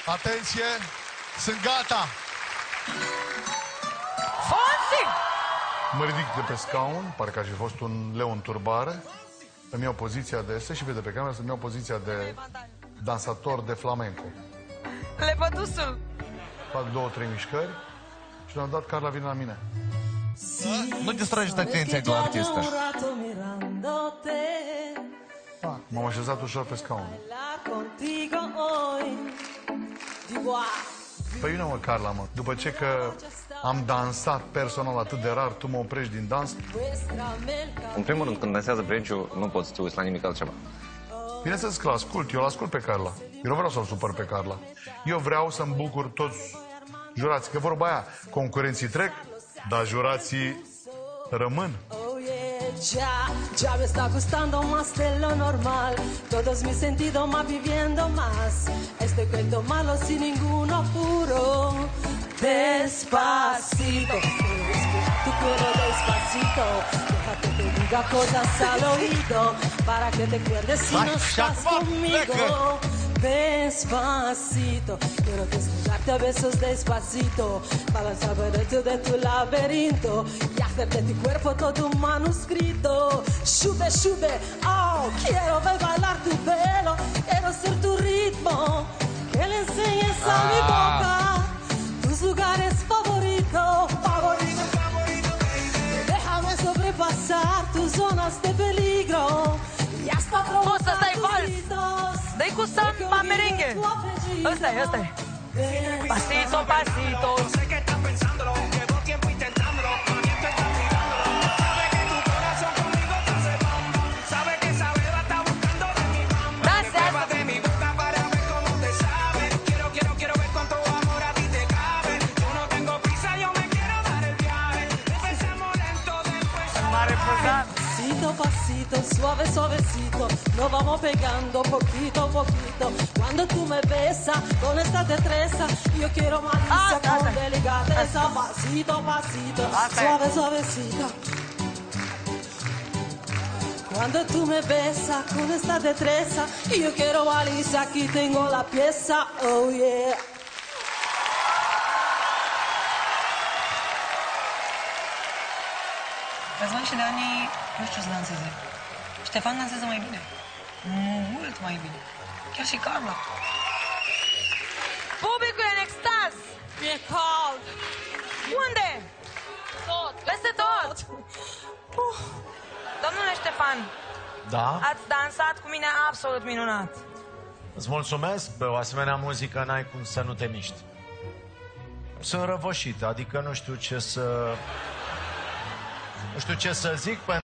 Atenție, sunt gata. Fonsi! Mă ridic de pe scaun, parcă aș fi fost un leu în turbare. Îmi iau poziția de... Se și vede pe cameră, să-mi iau poziția de dansator de flamenco. Lepădusul! Fac 2-3 mișcări și la un dat Carla vine la mine. Nu distragi atenția de la artistă. M-am așezat ușor pe scaun. Păi nu mă, Carla, mă. După ce că am dansat personal atât de rar, tu mă oprești din dans? În primul rând, când dansează Brenciu, nu poți să te uiți la nimic altceva. Bineînțeles că l-ascult, eu l-ascult pe Carla. Eu nu vreau să-l supăr pe Carla. Eu vreau să-mi bucur toți jurații. Că vorba aia, concurenții trec, dar jurații rămân. Ya me está gustando más de lo normal. Todos mis sentidos más viviendo más. Este cuento malo sin ningún apuro. Despacito, tu cuero despacito. Deja que te diga cosas al oído para que te acuerdes si no estás conmigo. Despacito, quiero desnudarte a besos despacito para saber de tu laberinto y hacer de tu cuerpo todo un manuscrito. Sube, sube, oh, quiero ver bailar tu pelo, quiero ser tu ritmo, que le enseñes a mi boca tus lugares favoritos, favorito, favorito, baby. Déjame sobrepasar tus zonas de peligro y hasta provocar tus gritos. Dă-i cu samba merengue. Ăsta-i, ăsta-i. Pasito, pasito. Pasito, pasito, suave, suavecito, nos vamos pegando poquito a poquito. Cuando tú me besas con esta destreza, yo quiero malicia con delicadeza. Pasito, pasito, suave, suavecito. Cuando tú me besas con esta destreza, yo quiero malicia, aquí tengo la pieza, oh yeah. Răzvan și Dani nu știu să danseze. Ștefan dansează mai bine. Mult mai bine. Chiar și Carla. Publicul e în extaz! E cald! Unde? Tot! Peste tot! Domnule Ștefan, Da? ați dansat cu mine absolut minunat. Îți mulțumesc, pe o asemenea muzică n-ai cum să nu te miști. Sunt răvășit, adică nu știu ce să zic, pentru